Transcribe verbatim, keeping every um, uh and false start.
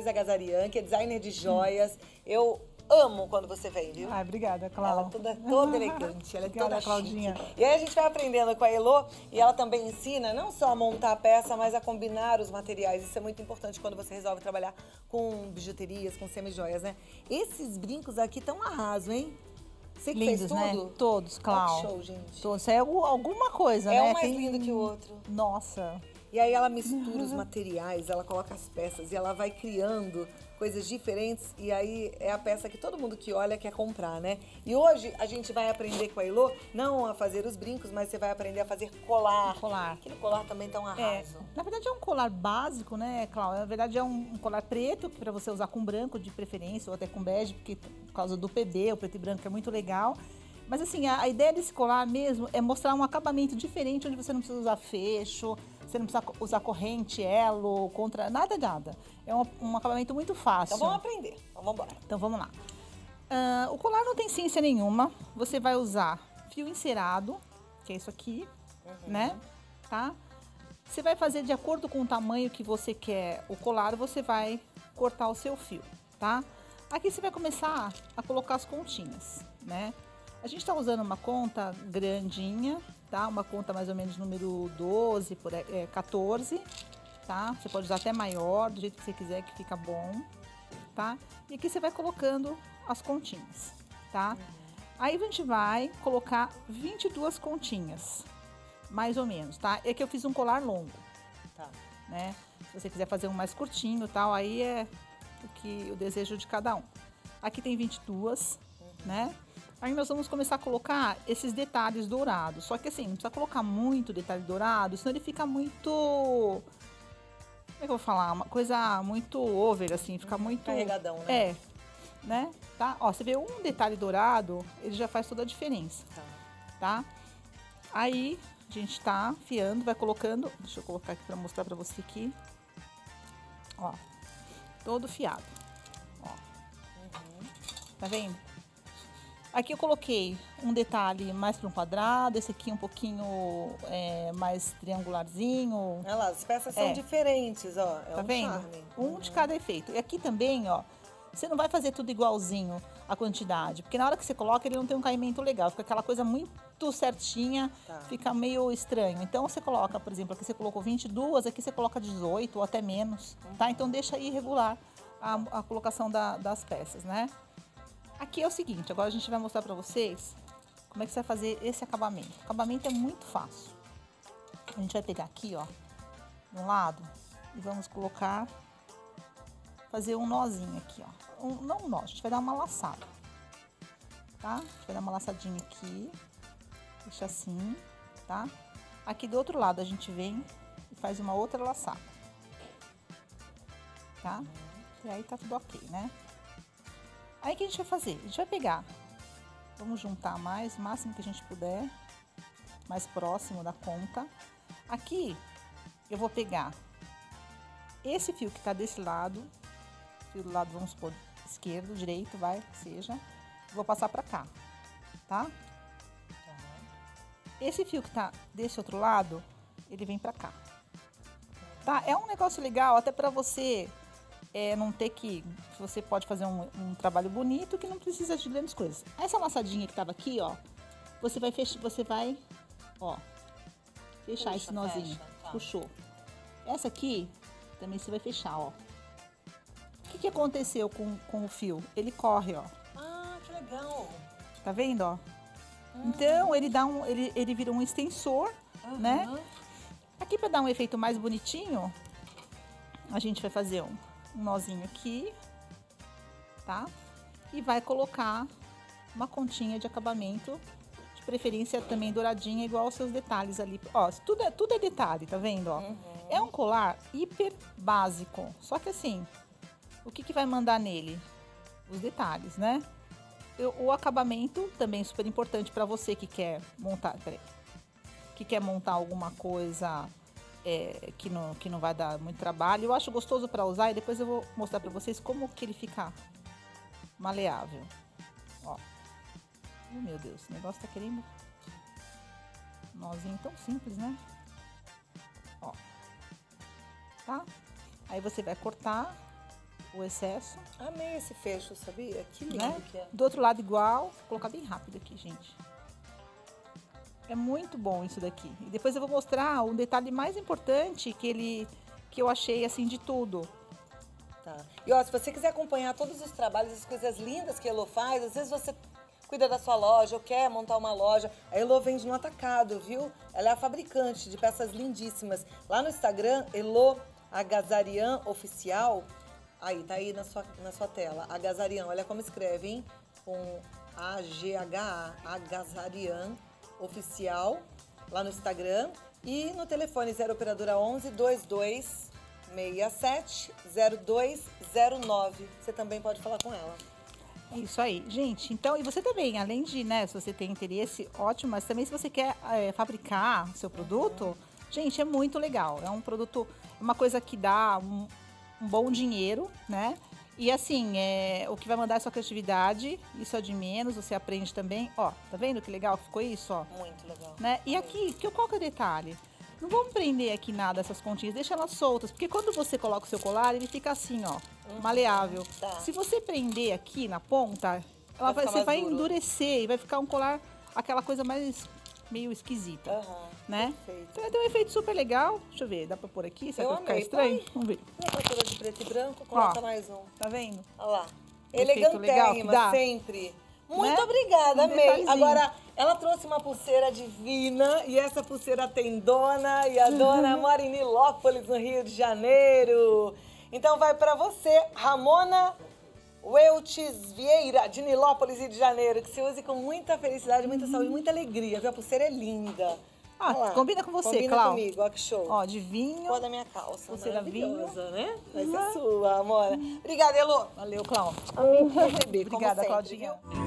Heloísa Gazarian, que é designer de joias. Eu amo quando você vem, viu? Ah, obrigada, Cláudia. Ela é toda, toda elegante, ela é Obrigada, toda Claudinha. chique. E aí a gente vai aprendendo com a Elô e ela também ensina não só a montar a peça, mas a combinar os materiais. Isso é muito importante quando você resolve trabalhar com bijuterias, com semi-joias, né? Esses brincos aqui estão arraso, hein? Você que Lindos, fez tudo? né? Todos, Cláudia. Oh, que show, gente. Todos. Isso é algu- alguma coisa, É né? um mais Tem- lindo que o outro. Nossa. E aí ela mistura os materiais, ela coloca as peças e ela vai criando coisas diferentes e aí é a peça que todo mundo que olha quer comprar, né? E hoje a gente vai aprender com a Elô, não a fazer os brincos, mas você vai aprender a fazer colar. Colar. Aquele colar também tá um É, arraso. na verdade é um colar básico, né, Cláudia? Na verdade é um, um colar preto, para você usar com branco de preferência, ou até com bege, porque por causa do P B, o preto e branco é muito legal. Mas assim, a, a ideia desse colar mesmo é mostrar um acabamento diferente, onde você não precisa usar fecho, você não precisa co- usar corrente, elo, contra, nada, nada. É um, um acabamento muito fácil. Então vamos aprender. Então vamos embora. Então vamos lá. Ah, o colar não tem ciência nenhuma. Você vai usar fio encerado, que é isso aqui, né? Tá? Você vai fazer de acordo com o tamanho que você quer o colar, você vai cortar o seu fio, tá? Aqui você vai começar a colocar as continhas, né? A gente tá usando uma conta grandinha, tá? Uma conta mais ou menos número doze, por aí, é, quatorze, tá? Você pode usar até maior, do jeito que você quiser, que fica bom, tá? E aqui você vai colocando as continhas, tá? Aí a gente vai colocar vinte e duas continhas, mais ou menos, tá? É que eu fiz um colar longo, Tá. né? Se você quiser fazer um mais curtinho e tal, aí é o que o desejo de cada um. Aqui tem vinte e duas, né? Aí nós vamos começar a colocar esses detalhes dourados. Só que assim, não precisa colocar muito detalhe dourado, senão ele fica muito... Como é que eu vou falar? Uma coisa muito over, assim, fica muito... Carregadão, né? É, né? Tá? Ó, você vê um detalhe dourado, ele já faz toda a diferença, Tá. tá? Aí, a gente tá afiando, vai colocando... Deixa eu colocar aqui pra mostrar pra você aqui. Ó, todo fiado. Ó. Tá vendo? Aqui eu coloquei um detalhe mais para um quadrado, esse aqui um pouquinho é, mais triangularzinho. Olha lá, as peças são É. diferentes, ó. É Tá um vendo? charme. Um de cada efeito. E aqui também, ó, você não vai fazer tudo igualzinho a quantidade, porque na hora que você coloca ele não tem um caimento legal, fica aquela coisa muito certinha, Tá. fica meio estranho. Então você coloca, por exemplo, aqui você colocou vinte e duas, aqui você coloca dezoito ou até menos, tá? Então deixa aí regular a, a colocação da- das peças, né? Aqui é o seguinte, agora a gente vai mostrar pra vocês como é que você vai fazer esse acabamento. O acabamento é muito fácil. A gente vai pegar aqui, ó, de um lado e vamos colocar, fazer um nozinho aqui, ó. Um, não um nó, a gente vai dar uma laçada, tá? A gente vai dar uma laçadinha aqui, deixa assim, tá? Aqui do outro lado a gente vem e faz uma outra laçada, tá? E aí tá tudo ok, né? Aí o que a gente vai fazer? A gente vai pegar, vamos juntar mais, o máximo que a gente puder, mais próximo da conta. Aqui eu vou pegar esse fio que tá desse lado, fio do lado, vamos supor, esquerdo, direito, vai, que seja. Vou passar pra cá, tá? Esse fio que tá desse outro lado, ele vem pra cá, tá? É um negócio legal até pra você... É, não ter que... Você pode fazer um, um trabalho bonito que não precisa de grandes coisas. Essa laçadinha que tava aqui, ó, você vai fechar, você vai, ó, fechar Puxa, esse nozinho. fecha, tá. Puxou. Essa aqui, também você vai fechar, ó. O que que aconteceu com, com o fio? Ele corre, ó. Ah, que legal. Tá vendo, ó? Então, ele dá um... Ele, ele vira um extensor, né? Aham. Aqui, pra dar um efeito mais bonitinho, a gente vai fazer um... um nozinho aqui, tá? E vai colocar uma continha de acabamento, de preferência também douradinha, igual aos seus detalhes ali. Ó, tudo é, tudo é detalhe, tá vendo, ó? É um colar hiper básico, só que assim, o que que vai mandar nele? Os detalhes, né? Eu- o acabamento também é super importante para você que quer montar, peraí, que quer montar alguma coisa... É, que, não, que não vai dar muito trabalho. Eu acho gostoso para usar e depois eu vou mostrar para vocês como que ele fica maleável. Ó. Oh, meu Deus, o negócio tá querendo... Nozinho tão simples, né? Ó. Tá? Aí você vai cortar o excesso. Amei esse fecho, sabia? Que lindo Né? que é. Do outro lado igual, vou colocar bem rápido aqui, gente. É muito bom isso daqui. E depois eu vou mostrar um detalhe mais importante que ele, que eu achei assim de tudo. Tá. E ó, se você quiser acompanhar todos os trabalhos, as coisas lindas que a Elo faz, às vezes você cuida da sua loja ou quer montar uma loja, a Elo vende no atacado, viu? Ela é a fabricante de peças lindíssimas. Lá no Instagram, Elo Agazarian Oficial, aí, tá aí na sua, na sua tela, Agazarian, olha como escreve, hein? Com A G H A, Agazarian Oficial, lá no Instagram. E no telefone zero operadora onze, vinte e dois sessenta e sete, zero dois zero nove. Você também pode falar com ela. É isso aí, gente. Então, e você também, além de, né, se você tem interesse, ótimo, mas também se você quer é, fabricar seu produto, uhum. gente, é muito legal. É um produto, uma coisa que dá um, um bom dinheiro, né? E assim, é, o que vai mandar é a sua criatividade, isso é de menos, você aprende também. Ó, tá vendo que legal que ficou isso, ó? Muito legal. Né? E aqui, que, qual que é o detalhe? Não vamos prender aqui nada essas pontinhas, deixa elas soltas, porque quando você coloca o seu colar, ele fica assim, ó, uhum. maleável. Tá. Se você prender aqui na ponta, ela vai, vai você vai duro. endurecer e vai ficar um colar, aquela coisa mais meio esquisita, uhum. né? Perfeito. Então tem um efeito super legal. Deixa eu ver, dá pra pôr aqui? Será que vai ficar estranho? Põe. Vamos ver. Uma costura de preto e branco, coloca ó, mais um. Tá vendo? Olha lá. Elegantérrima, sempre. Muito né? obrigada, um amei. Agora, ela trouxe uma pulseira divina e essa pulseira tem dona e a dona mora em Nilópolis, no Rio de Janeiro. Então vai pra você, Ramona Welches Vieira, de Nilópolis, Rio de Janeiro, que se use com muita felicidade, muita uhum. saúde, muita alegria, viu? A pulseira é linda. Ah, combina com você, combina Clau. comigo, ó que show. Ó, de vinho. Cor da minha calça, pulseira vinho, né? Vai ser sua, amor. Obrigada, Elo. Valeu, Clau. Amém. Receber, obrigada, sempre, Claudinha. Viu?